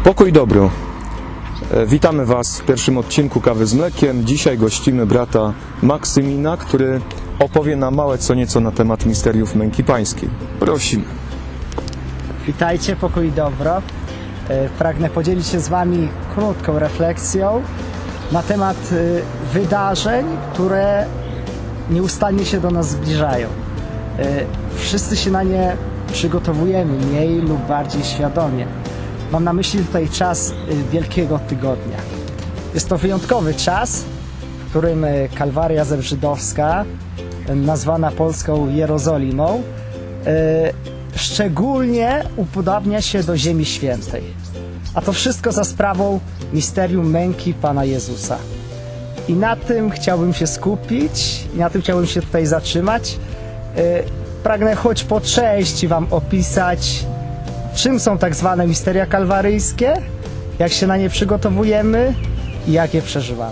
Pokój dobry. Witamy Was w pierwszym odcinku Kawy z Mlekiem. Dzisiaj gościmy brata Maksymina, który opowie nam małe co nieco na temat misteriów męki pańskiej. Prosimy. Witajcie, pokój i dobro. Pragnę podzielić się z Wami krótką refleksją na temat wydarzeń, które nieustannie się do nas zbliżają. Wszyscy się na nie przygotowujemy, mniej lub bardziej świadomie. Mam na myśli tutaj czas Wielkiego Tygodnia. Jest to wyjątkowy czas, w którym Kalwaria Zebrzydowska, nazwana polską Jerozolimą, szczególnie upodabnia się do Ziemi Świętej. A to wszystko za sprawą misterium męki Pana Jezusa. I na tym chciałbym się skupić, i na tym chciałbym się tutaj zatrzymać. Pragnę choć po części Wam opisać, czym są tak zwane misteria kalwaryjskie, jak się na nie przygotowujemy i jak je przeżywamy.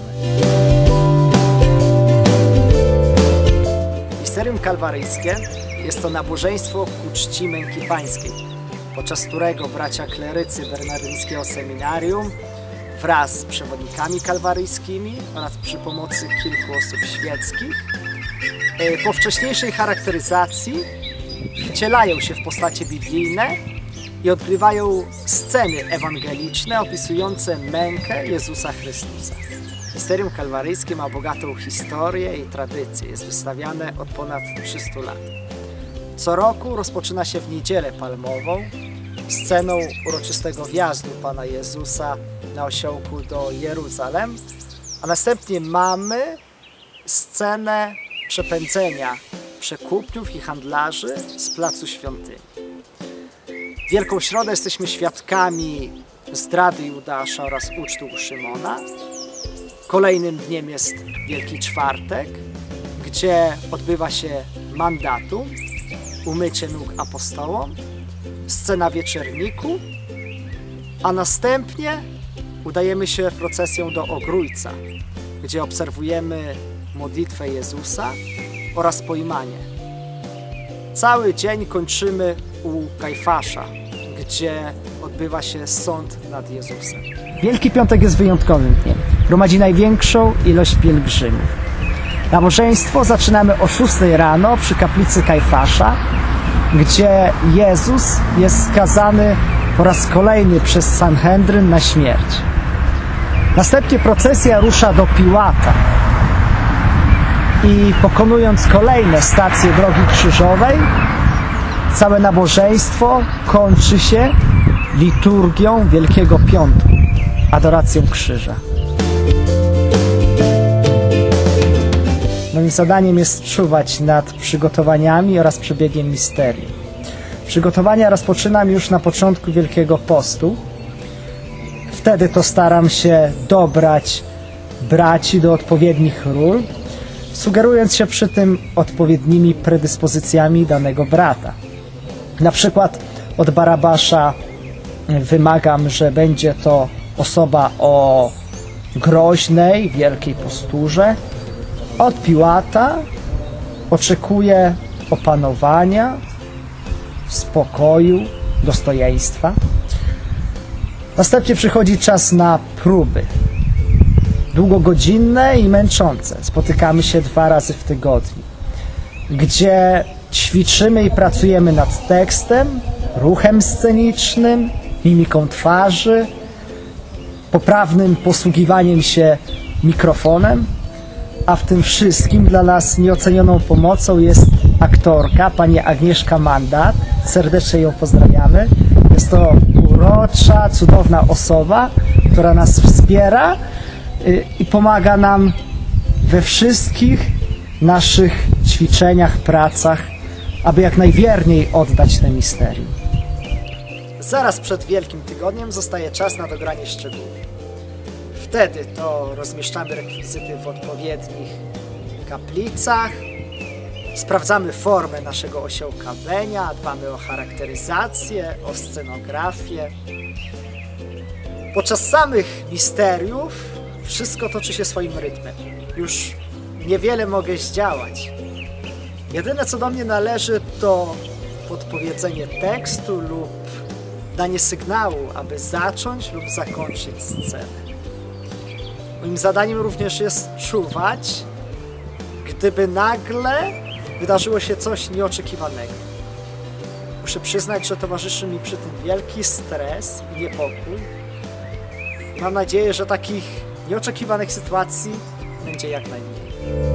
Misterium kalwaryjskie jest to nabożeństwo ku czci męki pańskiej, podczas którego bracia klerycy bernardyńskiego seminarium wraz z przewodnikami kalwaryjskimi oraz przy pomocy kilku osób świeckich po wcześniejszej charakteryzacji wcielają się w postacie biblijne i odgrywają sceny ewangeliczne opisujące mękę Jezusa Chrystusa. Misterium kalwaryjskie ma bogatą historię i tradycję. Jest wystawiane od ponad 300 lat. Co roku rozpoczyna się w Niedzielę Palmową sceną uroczystego wjazdu Pana Jezusa na osiołku do Jeruzalem, a następnie mamy scenę przepędzenia przekupniów i handlarzy z placu świątyni. W Wielką Środę jesteśmy świadkami zdrady Judasza oraz ucztu u Szymona. Kolejnym dniem jest Wielki Czwartek, gdzie odbywa się mandatum, umycie nóg apostołom, scena wieczerniku, a następnie udajemy się procesją do Ogrójca, gdzie obserwujemy modlitwę Jezusa oraz pojmanie. Cały dzień kończymy u Kajfasza, gdzie odbywa się sąd nad Jezusem. Wielki Piątek jest wyjątkowym dniem. Gromadzi największą ilość pielgrzymów. Nabożeństwo zaczynamy o 6 rano przy kaplicy Kajfasza, gdzie Jezus jest skazany po raz kolejny przez Sanhedryn na śmierć. Następnie procesja rusza do Piłata i pokonując kolejne stacje drogi krzyżowej, całe nabożeństwo kończy się liturgią Wielkiego Piątku, adoracją krzyża. Moim zadaniem jest czuwać nad przygotowaniami oraz przebiegiem misterii. Przygotowania rozpoczynam już na początku Wielkiego Postu. Wtedy to staram się dobrać braci do odpowiednich ról, sugerując się przy tym odpowiednimi predyspozycjami danego brata. Na przykład od Barabasza wymagam, że będzie to osoba o groźnej, wielkiej posturze. Od Piłata oczekuję opanowania, spokoju, dostojeństwa. Następnie przychodzi czas na próby. Długogodzinne i męczące. Spotykamy się 2 razy w tygodniu, gdzie ćwiczymy i pracujemy nad tekstem, ruchem scenicznym, mimiką twarzy, poprawnym posługiwaniem się mikrofonem, a w tym wszystkim dla nas nieocenioną pomocą jest aktorka, pani Agnieszka Mandat. Serdecznie ją pozdrawiamy. Jest to urocza, cudowna osoba, która nas wspiera i pomaga nam we wszystkich naszych ćwiczeniach, pracach, aby jak najwierniej oddać te misterium. Zaraz przed Wielkim Tygodniem zostaje czas na dogranie szczegółów. Wtedy to rozmieszczamy rekwizyty w odpowiednich kaplicach, sprawdzamy formę naszego osiołka Benia, dbamy o charakteryzację, o scenografię. Podczas samych misteriów wszystko toczy się swoim rytmem. Już niewiele mogę zdziałać. Jedyne co do mnie należy to podpowiedzenie tekstu lub danie sygnału, aby zacząć lub zakończyć scenę. Moim zadaniem również jest czuwać, gdyby nagle wydarzyło się coś nieoczekiwanego. Muszę przyznać, że towarzyszy mi przy tym wielki stres i niepokój. Mam nadzieję, że takich nieoczekiwanych sytuacji będzie jak najmniej.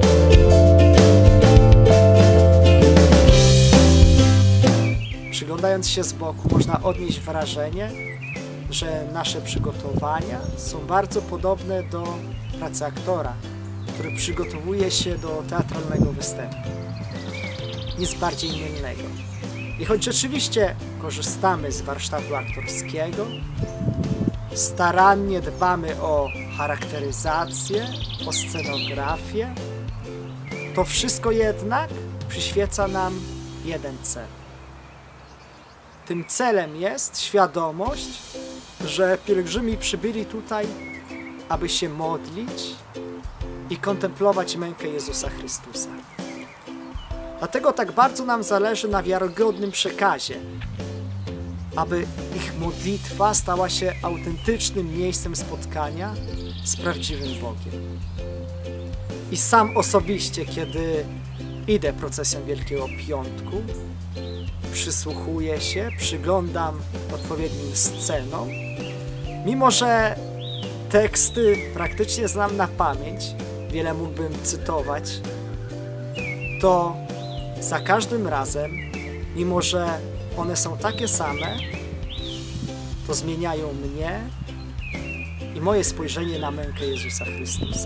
Przyglądając się z boku, można odnieść wrażenie, że nasze przygotowania są bardzo podobne do pracy aktora, który przygotowuje się do teatralnego występu. Nic bardziej mylnego. I choć rzeczywiście korzystamy z warsztatu aktorskiego, starannie dbamy o charakteryzację, o scenografię, to wszystko jednak przyświeca nam jeden cel. Tym celem jest świadomość, że pielgrzymi przybyli tutaj, aby się modlić i kontemplować mękę Jezusa Chrystusa. Dlatego tak bardzo nam zależy na wiarygodnym przekazie, aby ich modlitwa stała się autentycznym miejscem spotkania z prawdziwym Bogiem. I sam osobiście, kiedy idę procesją Wielkiego Piątku, przysłuchuję się, przyglądam odpowiednim scenom, mimo że teksty praktycznie znam na pamięć, wiele mógłbym cytować, to za każdym razem, mimo że one są takie same, to zmieniają mnie i moje spojrzenie na mękę Jezusa Chrystusa.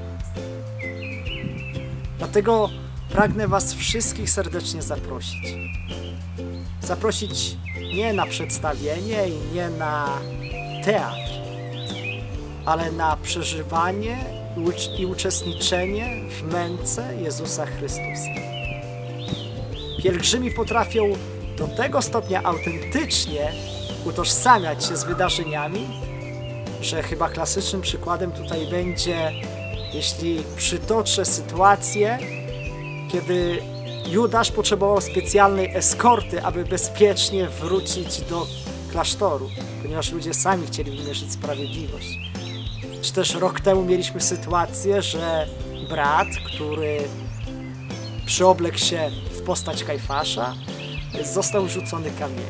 Dlatego pragnę Was wszystkich serdecznie zaprosić. Zaprosić nie na przedstawienie i nie na teatr, ale na przeżywanie i uczestniczenie w męce Jezusa Chrystusa. Pielgrzymi potrafią do tego stopnia autentycznie utożsamiać się z wydarzeniami, że chyba klasycznym przykładem tutaj będzie, jeśli przytoczę sytuację, kiedy Judasz potrzebował specjalnej eskorty, aby bezpiecznie wrócić do klasztoru, ponieważ ludzie sami chcieli wymierzyć sprawiedliwość. Czy też rok temu mieliśmy sytuację, że brat, który przyoblekł się w postać Kajfasza, został rzucony kamieniem.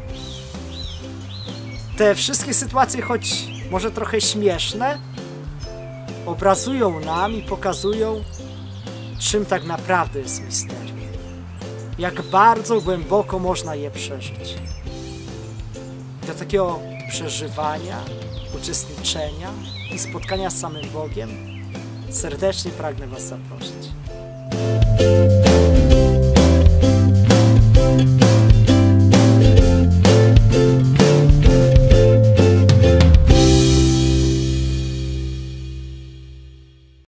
Te wszystkie sytuacje, choć może trochę śmieszne, obrazują nam i pokazują, czym tak naprawdę jest misterium. Jak bardzo głęboko można je przeżyć. Do takiego przeżywania, uczestniczenia i spotkania z samym Bogiem serdecznie pragnę Was zaprosić.